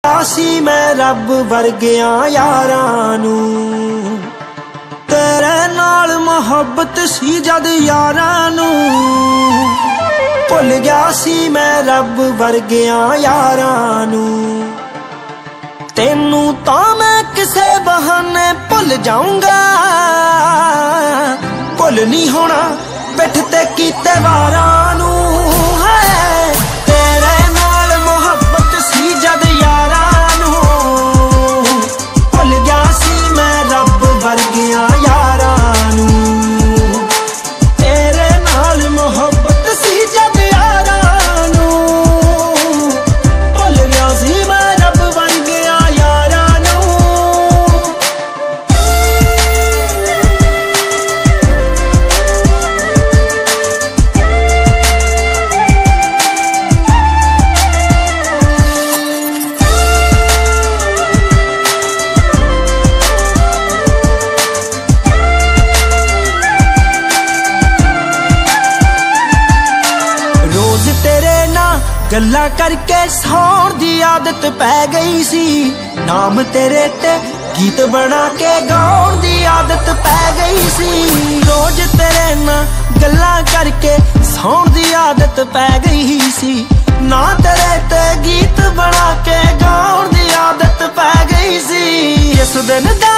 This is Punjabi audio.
ਸੀ ਮੈਂ ਰੱਬ ਵਰਗਿਆਂ ਯਾਰਾਂ ਨੂੰ, ਤੇਰੇ ਨਾਲ ਮੁਹੱਬਤ ਸੀ ਜਦ ਯਾਰਾਂ ਨੂੰ। ਭੁੱਲ ਗਿਆ ਸੀ ਮੈਂ ਰੱਬ ਵਰਗਿਆਂ ਯਾਰਾਂ ਨੂੰ, ਤੈਨੂੰ ਤਾਂ ਮੈਂ ਕਿਸੇ ਬਹਾਨੇ ਭੁੱਲ ਜਾਊਂਗਾ। ਭੁੱਲ ਨਹੀਂ ਹੋਣਾ ਪਿੱਠ ਤੇ ਕੀਤੇ ਵਾਰਾਂ ਨੂੰ। ਹੈ ਤੇਰੇ ਨਾਲ ਮੁਹੱਬਤ ਸੀ ਜਦ ਯਾਰਾਂ ਨੂੰ, ਭੁੱਲ ਗਿਆ ਸੀ ਮੈਂ ਰੱਬ ਵਰਗਿਆਂ ਯਾਰਾਂ ਨੂੰ। ਤੇਰੇ ਨਾਲ ਮੁਹੱਬਤ ਸੀ ਜਦ ਯਾਰਾਂ ਨੂੰ, ਭੁੱਲ ਗਿਆ ਸੀ ਮੈਂ ਰੱਬ ਵਰਗਿਆਂ ਯਾਰਾਂ ਨੂੰ। ਰੋਜ਼ ਤੇਰੇ ਨਾਲ ਗੱਲਾਂ ਕਰਕੇ ਸੌਣ ਦੀ ਆਦਤ ਪੈ ਗਈ ਸੀ, ਨਾਮ ਤੇਰੇ ਤੇ ਗੀਤ ਬਣਾ ਕੇ ਗਾਉਣ ਦੀ ਆਦਤ ਪੈ ਗਈ ਸੀ। ਰੋਜ਼ ਤੇਰੇ ਨਾਲ ਗੱਲਾਂ ਕਰਕੇ ਸੌਣ ਦੀ ਆਦਤ ਪੈ ਗਈ ਸੀ, ਨਾ ਤੇਰੇ ਤੇ ਗੀਤ ਬਣਾ ਕੇ ਗਾਉਣ ਦੀ ਆਦਤ ਪੈ ਗਈ ਸੀ। ਇਸ ਦਿਨ ਦਾ